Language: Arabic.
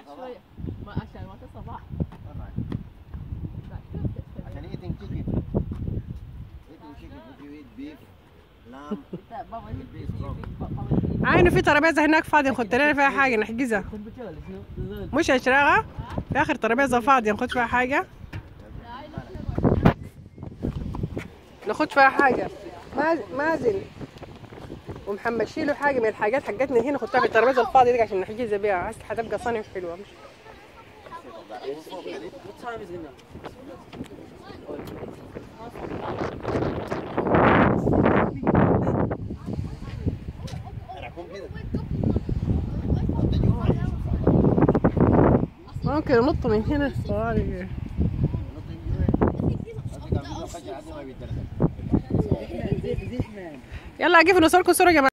شوية ما عشان وقت الصباح. عشان eating chicken. Eating chicken if you eat beef, lamb. عينه في ترابيزه هناك فاضيه نخد لنا فيها حاجه نحجزها. مش اشراغه في اخر ترابيزه فاضيه نخد فيها حاجه. ناخد فيها حاجه. مازن ومحمد شيلوا حاجه من الحاجات حقتنا هنا نحطها في الترابيزه الفاضيه دي عشان نحجزها بيها. هسه حتبقى صنع حلوه. مش ممكن ننط من هنا. يلا اجيب نصوركم صوره يا جماعه.